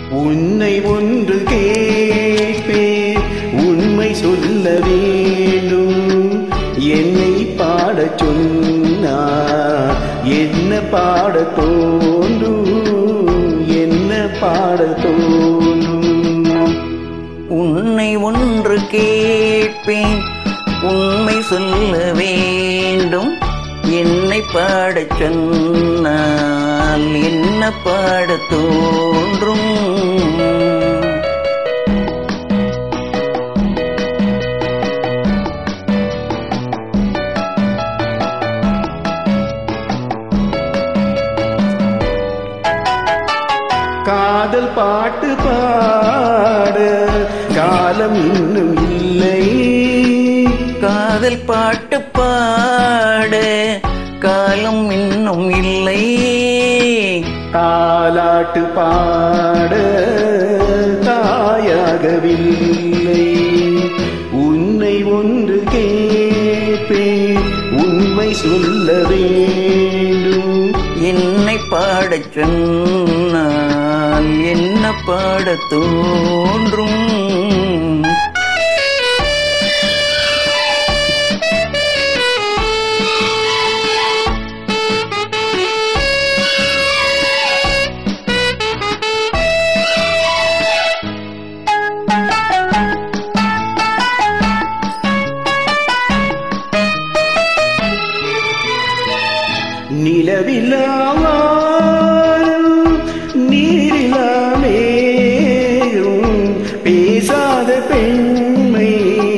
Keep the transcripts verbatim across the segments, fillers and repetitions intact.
உன்னை ஒன்று கேட்பேன், உண்மை சொல்ல வேண்டும். என்னை பாடச் சொன்னார் என்ன பாட தோன்றும், என்ன பாட தோன்றும். உன்னை ஒன்று கேட்பேன், உண்மை சொல்ல வேண்டும். என்னை பாடச் சொன்னால் என்ன பாட தோன்றும். காதல் பாட்டு பாட காலம் இன்னும் இல்லை. காதல் பாட்டு பாட காலம் இன்னும் இல்லை. தாலாட்டு பாட தாயாகவில்லை. உன்னை ஒன்று கேட்பேன், உண்மை சொல்ல வேண்டும். என்னை பாடச் சொன்னால் என்ன பாட தோன்றும். நிலவில்லாவாரும் நீரிலாமேயும் பேசாத பெண்மை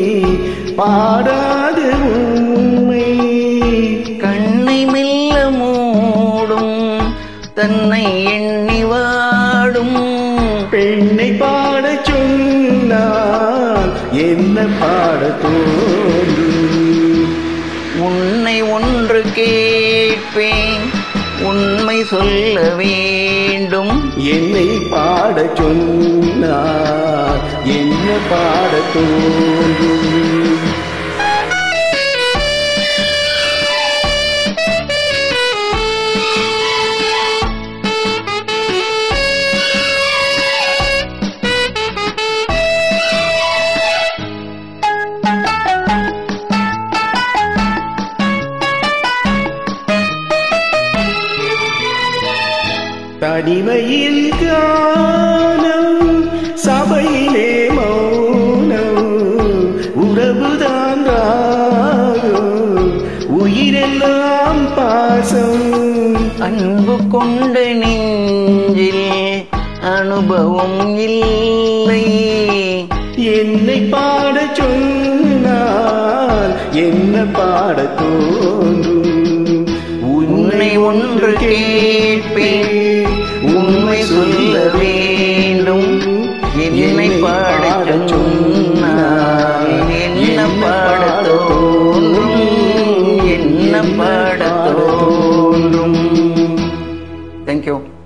பாடாத உண்மை. கண்ணை மெல்ல மூடும் தன்னை எண்ணி வாடும் பெண்ணை பாடச் சொன்னால் என்ன பாட தோன்றும். உன்னை ஒன்று கேட்பேன், உண்மை சொல்ல வேண்டும். என்னை பாடச் சொன்னால் என்ன பாட தோன்றும். தனிமையில் காலம், சபையிலே மௌனம், உறவுதான் ராகம், உயிரெல்லாம் பாசம். அன்பு கொண்ட நெஞ்சில் அனுபவம் இல்லை. என்னை பாடச் சொன்னால் என்ன பாட தோன்றும். உன்னை ஒன்று கேட்பேன், உண்மை சொல்ல வேண்டும். என்னை பாடச் சொன்னால் என்ன பாட தோன்றும், என்ன பாட தோன்றும். தேங்க்யூ.